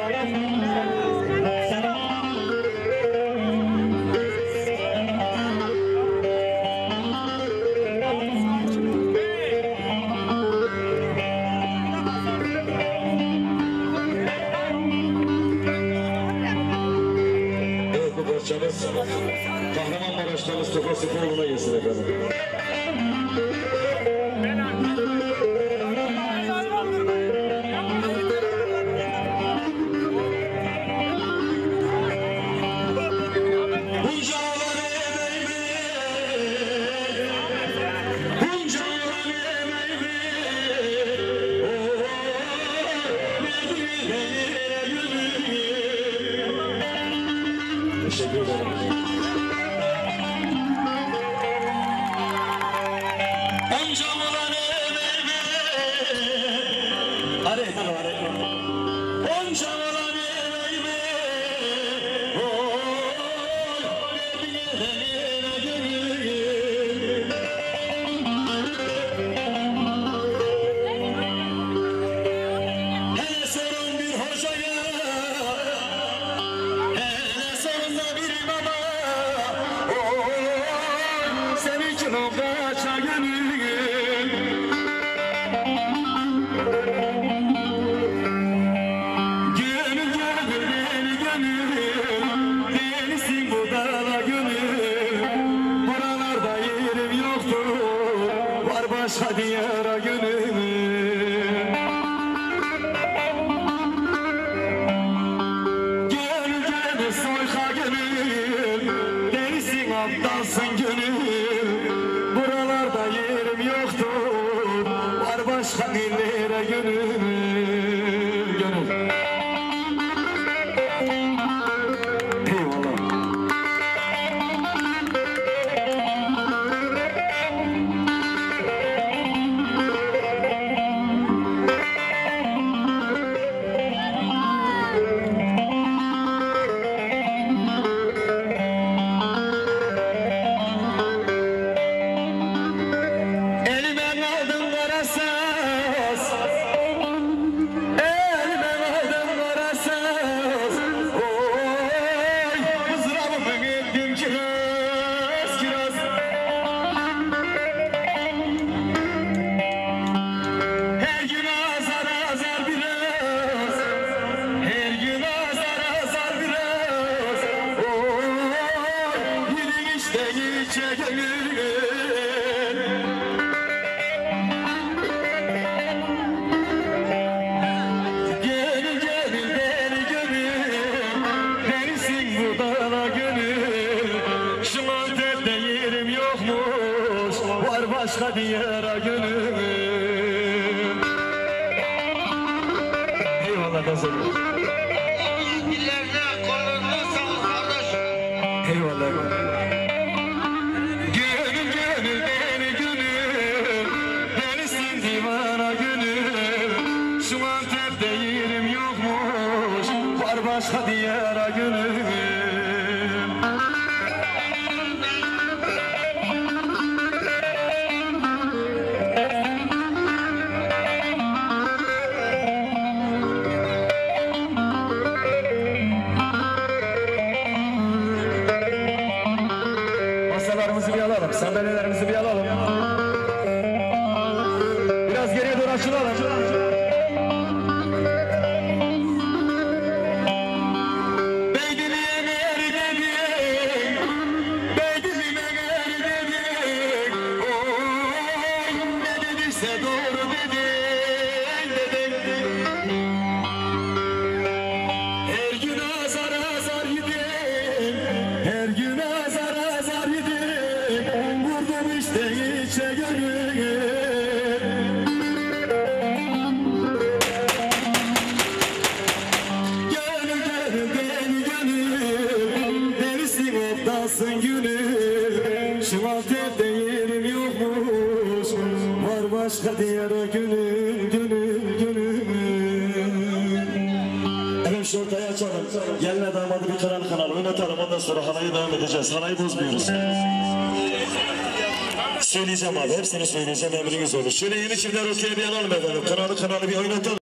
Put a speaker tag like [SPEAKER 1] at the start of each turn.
[SPEAKER 1] Kahramanmaraş'ta Mustafa Sıfoğlu'na gelsin efendim. Teşekkür ederim. Başka diyara gönlümü gel gel soyka gönül delisin aptalsın gönül buralarda yerim yoktur var başka dillere gönlüm gönül. Başka diyara gönlüm. Eyvallah kızım.
[SPEAKER 2] Dillerine kollarına sağlık kardeş.
[SPEAKER 1] Eyvallah. Gönül gönül beni gönül, delisin divana gönül. Şu Antep'te yerim yokmuş, var başka diyara gönlüm. Masalarımızı bir alalım, sandalyelerimizi bir alalım. Biraz geriye doğru açılalım. Şu Antep'te yerim yokmuş, var başka diyara gönül, gönül, gönül. Evet şu ortaya açalım. Geline damadı bir kanal oynatalım, ondan sonra halayı devam edeceğiz. Halayı bozmuyoruz. Söyleyeceğim abi, hepsini söyleyeceğim, emriniz olur. Şöyle yeni çiftler okuyabilir alalım efendim. Kanalı bir oynatalım.